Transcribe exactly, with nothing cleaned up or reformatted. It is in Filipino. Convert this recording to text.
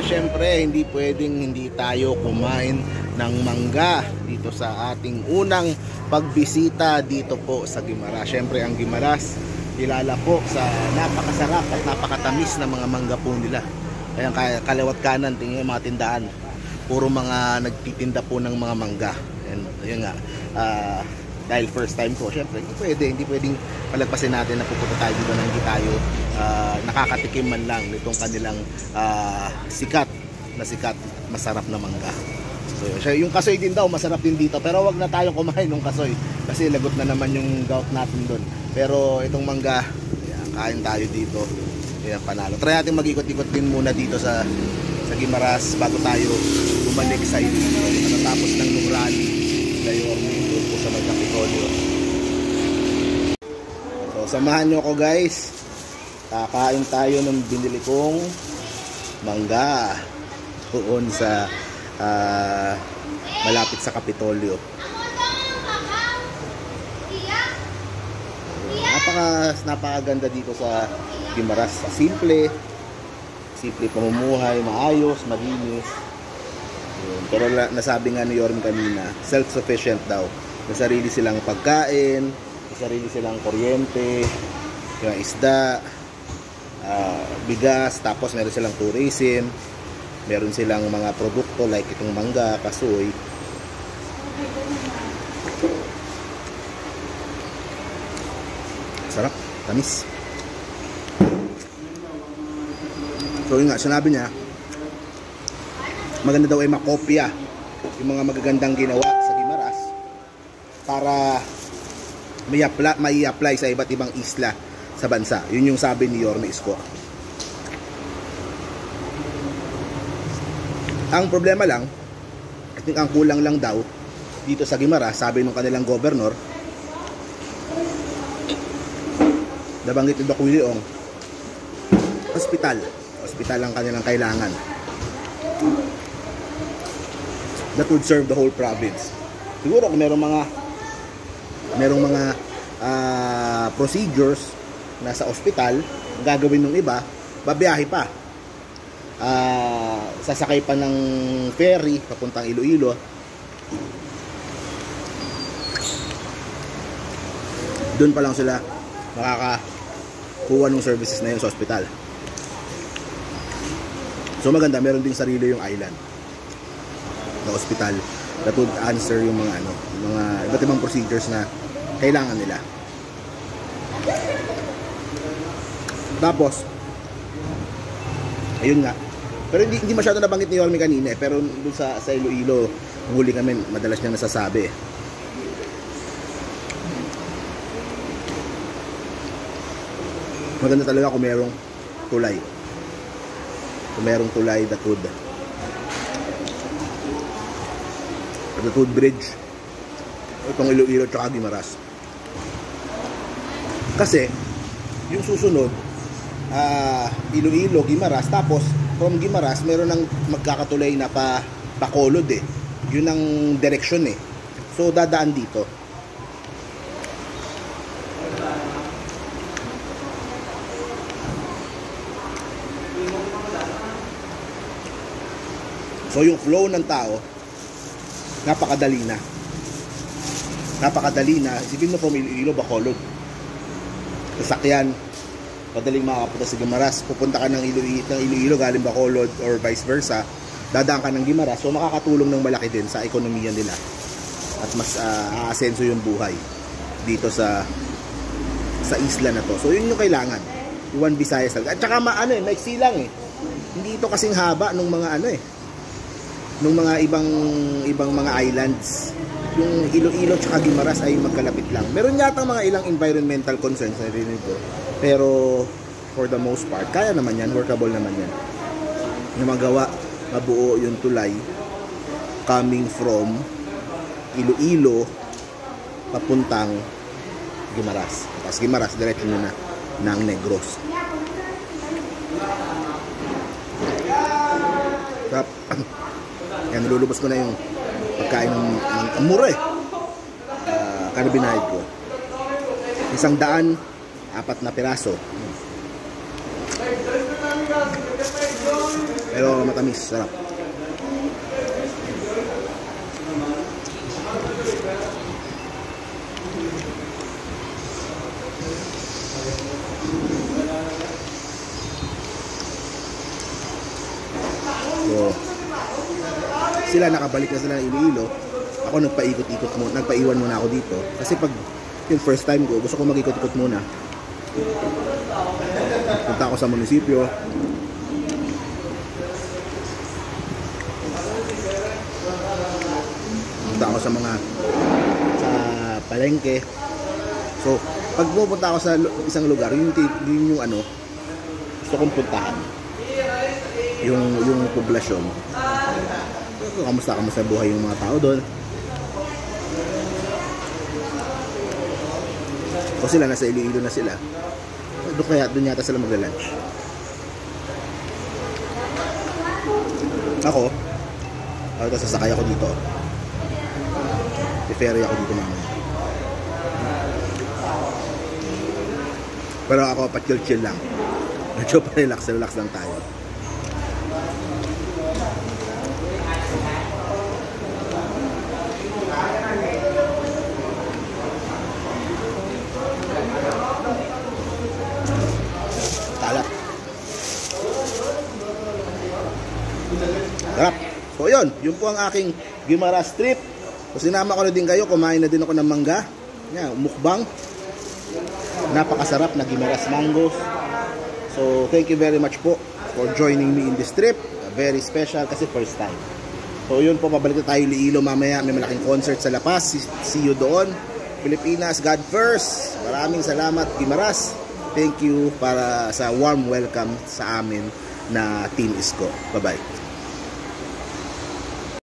syempre hindi pwedeng hindi tayo kumain ng mangga dito sa ating unang pagbisita dito po sa Guimaras. Syempre ang Guimaras kilala po sa napakasarap at napakatamis na mga mangga po nila. Ayan, kaliwat kanan tingin yung mga tindahan, puro mga nagtitinda po ng mga mangga. And ayun nga, uh, dahil first time ko, syempre hindi pwede, hindi pwedeng palagpasin natin na pupunta tayo dito na hindi tayo uh, nakakatikim man lang nitong kanilang uh, sikat na sikat masarap na mangga. So yung kasoy din daw masarap din dito, pero wag na tayong kumain ng kasoy kasi lagot na naman yung gout natin doon. Pero itong mangga, ayan, kain tayo dito. Ayan, panalo. Try natin mag-ikot-ikot din muna dito sa sa Guimaras bago tayo bumalik sa Iloilo. Natapos ng nung rally sa Yorme doon po sa Magkapitolyo. So samahan nyo ako guys. Kakain tayo ng binili kong mangga doon sa uh, malapit sa Kapitolyo. Napaka, napakaganda dito sa Guimaras. Simple, simple pamumuhay, maayos, malinis. Pero nasabi nga ni Yorme kanina, self-sufficient daw. May sarili silang pagkain, may sarili silang kuryente, yung isda, uh, bigas, tapos meron silang tourism, meron silang mga produkto like itong mangga, kasoy. Sarap, tamis. So yun nga, sinabi niya maganda daw ay makopya yung mga magagandang ginawa sa Guimaras para may apply, may apply sa iba't ibang isla sa bansa. Yun yung sabi ni Yorme Isko. Ang problema lang, I think ang kulang lang daw dito sa Guimaras, sabi ng kanilang governor, nabanggit ni Doc Willie Ong, hospital. Hospital ang kanilang kailangan. That would serve the whole province. Siguro kung merong mga merong mga uh, procedures na sa hospital, gagawin ng iba, babiyahe pa. Uh, sasakay pa ng ferry papuntang Iloilo. Doon pa lang sila makakakuha ng services na yun sa hospital. So maganda, meron din sarili yung island na hospital that would answer yung mga ano, yung mga iba't ibang procedures na kailangan nila. Tapos ayun nga, pero hindi, hindi masyado nabanggit ni Yorme kanina eh, pero doon sa, sa Iloilo huli kami, madalas niya nasasabi. Maganda talaga kung merong tulay. Kung merong tulay, that would that would bridge itong Iloilo at Guimaras. Kasi yung susunod uh, Iloilo, Guimaras, tapos from Guimaras meron ng magkakatulay na pa Bacolod eh. Yun ang direksyon eh. So dadaan dito. So yung flow ng tao napakadali na. Napakadali na. Isipin mo from Iloilo, Bacolod. Sasakyan, madaling makakapunta sa Guimaras. Pupunta ka ng Iloilo, ng Iloilo galing Bacolod or vice versa, dadaan ka ng Guimaras. So makakatulong ng malaki din sa ekonomiya nila. At mas uh, aasenso yung buhay dito sa sa isla na to. So yun yung kailangan. Yung One Visayas talaga. At saka ma, ano eh, maiksi lang eh. Hindi ito kasing haba nung mga ano eh. Nung mga ibang ibang mga islands. Yung Iloilo at Guimaras ay magkalapit lang. Meron yata mga ilang environmental concerns na rin ito. Pero for the most part, kaya naman yan, workable naman yan. Yung magawa, mabuo yung tulay coming from Iloilo papuntang Guimaras. Tapos Guimaras, diretso na ng Negros. Tap. Yan, nilulubos ko na yung pagkain ng, ng mura eh. Uh, kano binayad ko? Isang daan, apat na piraso. Pero matamis, sarap. So, sila nakabalik na sila ng Iloilo. Ako nagpaikot-ikot mo, nagpaiwan muna ako dito. Kasi pag yung first time ko, gusto ko mag-ikot-ikot muna. Punta ako sa munisipyo. Punta ako sa mga sa palengke. So, pag pupunta ako sa isang lugar, yun, yun yung ano, gusto kong puntahan. Yung yung poblasyon. Kamusta kamusta buhay yung mga tao doon. O sila nasa Iloilo na sila. Doon kaya doon yata sila magla-lunch. Ako, ako sasakay ako dito. I-ferry ako dito mamaya. Pero ako pa chill-chill lang. Medyo pa relax-relax lang tayo. Talak. Sarap. So yun, yun po ang aking Guimaras trip. So sinama ko na din kayo, kumain na din ako ng mangga. Yan, mukbang. Napakasarap na Guimaras mangoes. So thank you very much po for joining me in this trip. Very special kasi first time. So yun po, pabalik na tayo Iloilo mamaya. May malaking concert sa La Paz. See you doon. Pilipinas, God first. Maraming salamat Guimaras. Thank you para sa warm welcome sa amin na Team Isko. Bye-bye.